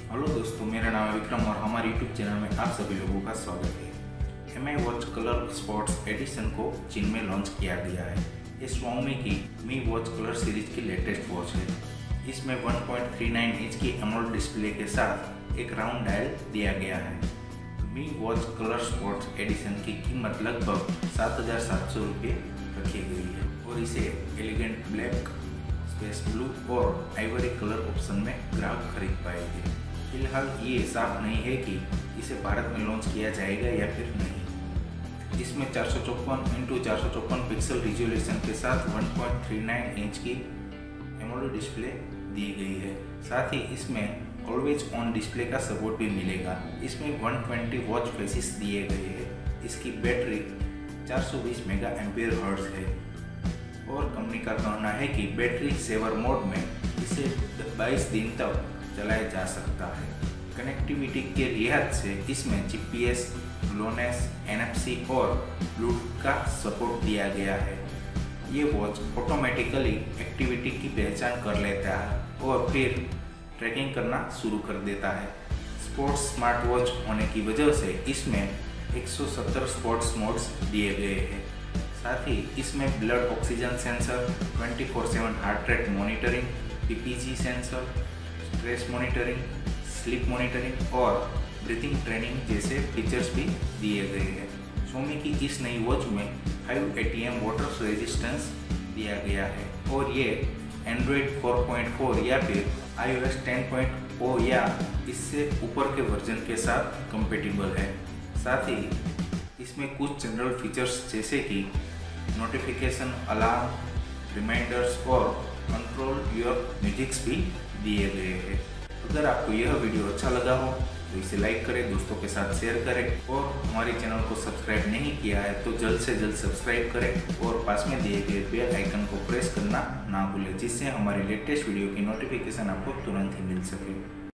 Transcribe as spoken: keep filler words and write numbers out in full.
Hello दोस्तों, मेरा नाम है विक्रम और हमारे यूट्यूब चैनल में आप सभी लोगों का स्वागत है। M I watch colour sports edition को चीन में लॉन्च किया गया है। ये स्वामी की मी वॉच कलर सीरीज की लेटेस्ट वॉच है। इसमें one point three nine inch की एमोलेड डिस्प्ले के साथ एक राउंड डायल दिया गया है। Mi watch colour sports edition की कीमत लगभग सात हज़ार सात सौ रुपये रखी गई है और इसे एलिगेंट ब्लैक, स्पेस ब्लू और आइवरी कलर ऑप्शन में ग्राहक खरीद पाएंगे। फिलहाल ये साफ नहीं है कि इसे भारत में लॉन्च किया जाएगा या फिर नहीं। इसमें चार सौ चौपन इंटू चार सौ चौपन पिक्सल रिजोल्यूशन के साथ one point three nine inch की एमोलेड डिस्प्ले दी गई है। साथ ही इसमें ऑलवेज ऑन डिस्प्ले का सपोर्ट भी मिलेगा। इसमें वन ट्वेंटी वॉच फेसिस दिए गए हैं। इसकी बैटरी चार सौ बीस मेगा एम्पियर हर्ट्ज है और कंपनी का कहना है कि बैटरी सेवर मोड में इसे बाईस दिन तक चलाया जा सकता है। कनेक्टिविटी के लिहाज से इसमें G P S, GLONASS, N F C और ब्लूटूथ का सपोर्ट दिया गया है। ये वॉच ऑटोमेटिकली एक्टिविटी की पहचान कर लेता है और फिर ट्रैकिंग करना शुरू कर देता है। स्पोर्ट्स स्मार्ट वॉच होने की वजह से इसमें एक सौ सत्तर स्पोर्ट्स मोड्स दिए गए हैं। साथ ही इसमें blood oxygen sensor, twenty four seven heart rate monitoring, P P G sensor, stress monitoring, sleep monitoring और ब्रीथिंग ट्रेनिंग जैसे फीचर्स भी दिए गए हैं। सोमी की इस नई वॉच में five A T M water resistance दिया गया है और ये एंड्रॉयड फोर पॉइंट फोर या फिर I O S ten point o या इससे ऊपर के वर्जन के साथ कंपेटिबल है। साथ ही इसमें कुछ जनरल फीचर्स जैसे कि नोटिफिकेशन, अलार्म, रिमाइंडर्स और कंट्रोल योर म्यूजिक्स भी दिए गए हैं। अगर आपको यह वीडियो अच्छा लगा हो तो इसे लाइक करें, दोस्तों के साथ शेयर करें और हमारे चैनल को सब्सक्राइब नहीं किया है तो जल्द से जल्द सब्सक्राइब करें और पास में दिए गए बेल आइकन को प्रेस करना ना भूलें, जिससे हमारी लेटेस्ट वीडियो की नोटिफिकेशन आपको तुरंत ही मिल सके।